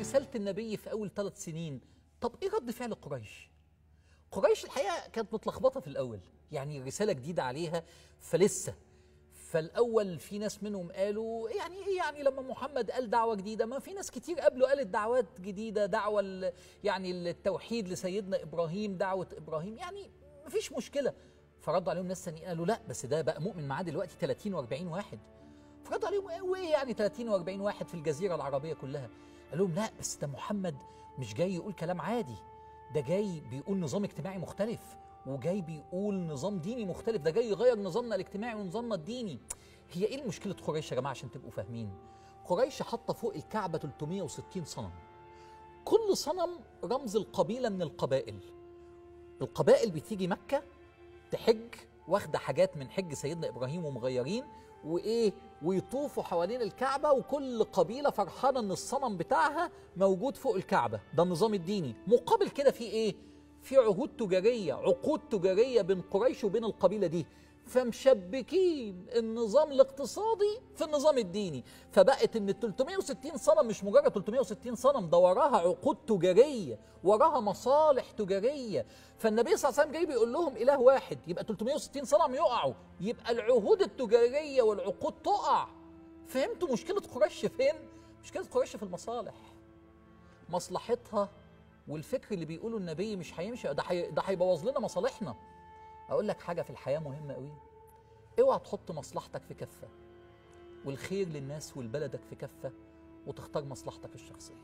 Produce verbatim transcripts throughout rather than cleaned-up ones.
رسالة النبي في أول ثلاث سنين. طب إيه رد فعل قريش؟ قريش الحقيقة كانت متلخبطة في الأول، يعني رسالة جديدة عليها فلسه. فالأول في ناس منهم قالوا يعني إيه يعني لما محمد قال دعوة جديدة؟ ما في ناس كتير قبله قالت دعوات جديدة، دعوة يعني التوحيد لسيدنا إبراهيم، دعوة إبراهيم، يعني ما فيش مشكلة. فردوا عليهم ناس ثانيين قالوا لا بس ده بقى مؤمن معاه دلوقتي ثلاثين وأربعين واحد. فردوا عليهم وايه يعني ثلاثين وأربعين واحد في الجزيرة العربية كلها؟ قال لهم لا بس ده محمد مش جاي يقول كلام عادي، ده جاي بيقول نظام اجتماعي مختلف، وجاي بيقول نظام ديني مختلف، ده جاي يغير نظامنا الاجتماعي ونظامنا الديني. هي ايه المشكلة قريش يا جماعة عشان تبقوا فاهمين؟ قريش حاطة فوق الكعبة ثلاثمائة وستين صنم، كل صنم رمز القبيلة من القبائل. القبائل بتيجي مكة تحج، واخدة حاجات من حج سيدنا إبراهيم ومغيرين وايه، ويطوفوا حوالين الكعبة، وكل قبيلة فرحانة ان الصنم بتاعها موجود فوق الكعبة. ده النظام الديني. مقابل كده في ايه؟ في عهود تجارية، عقود تجارية بين قريش وبين القبيلة دي، فمشبكين النظام الاقتصادي في النظام الديني. فبقت ان ال ثلاثمائة وستين صنم مش مجرد ثلاثمائة وستين صنم، ده وراها عقود تجارية، وراها مصالح تجارية. فالنبي صلى الله عليه وسلم جاي بيقول لهم اله واحد، يبقى ثلاثمائة وستين صنم يقعوا، يبقى العهود التجارية والعقود تقع. فهمتوا مشكلة قريش فين؟ مشكلة قريش في المصالح، مصلحتها. والفكر اللي بيقوله النبي مش هيمشي، ده حي... ده هيبوظ لنا مصالحنا. اقول لك حاجه في الحياه مهمه قوي، اوعى تحط مصلحتك في كفه والخير للناس ولبلدك في كفه وتختار مصلحتك الشخصيه.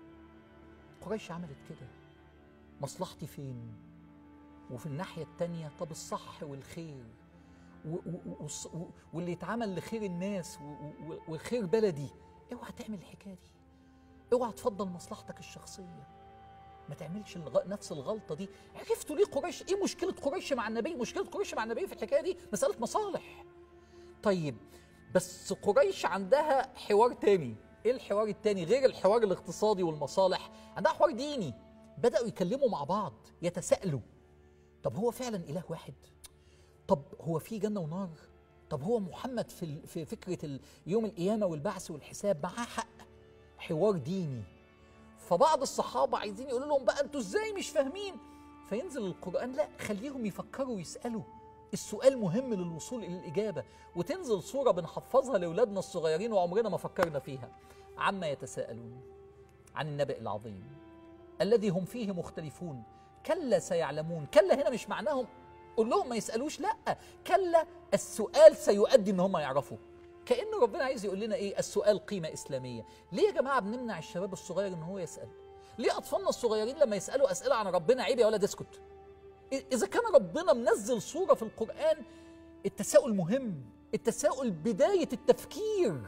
قريش عملت كده، مصلحتي فين؟ وفي الناحيه التانيه طب الصح والخير و... و... و... واللي يتعمل لخير الناس و... و... وخير بلدي. اوعى تعمل الحكايه دي، اوعى تفضل مصلحتك الشخصيه، ما تعملش الغ... نفس الغلطه دي. عرفتوا ليه قريش؟ ايه مشكله قريش مع النبي؟ مشكله قريش مع النبي في الحكايه دي مساله مصالح. طيب بس قريش عندها حوار تاني. ايه الحوار التاني غير الحوار الاقتصادي والمصالح؟ عندها حوار ديني. بداوا يكلموا مع بعض، يتساءلوا، طب هو فعلا اله واحد؟ طب هو في جنه ونار؟ طب هو محمد في في فكره يوم القيامه والبعث والحساب معاه حق؟ حوار ديني. فبعض الصحابة عايزين يقولوا لهم بقى انتوا ازاي مش فاهمين؟ فينزل القرآن لا خليهم يفكروا ويسألوا، السؤال مهم للوصول إلى الإجابة. وتنزل صورة بنحفظها لأولادنا الصغيرين وعمرنا ما فكرنا فيها، عما يتساءلون عن النبأ العظيم الذي هم فيه مختلفون كلا سيعلمون. كلا هنا مش معناهم قول لهم ما يسألوش، لا، كلا السؤال سيؤدي ان هم يعرفوا. كأن ربنا عايز يقول لنا ايه؟ السؤال قيمة إسلامية. ليه يا جماعة بنمنع الشباب الصغير ان هو يسأل؟ ليه أطفالنا الصغيرين لما يسألوا أسئلة عن ربنا عيب يا ولد اسكت؟ إذا كان ربنا منزل صورة في القرآن التساؤل مهم، التساؤل بداية التفكير.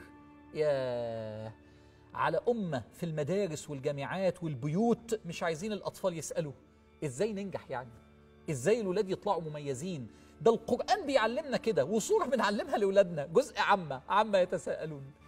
يا على أمة في المدارس والجامعات والبيوت مش عايزين الأطفال يسألوا. إزاي ننجح يعني؟ إزاي الولاد يطلعوا مميزين؟ ده القرآن بيعلمنا كده، وصورة بنعلمها لأولادنا، جزء عامة عما يتساءلون.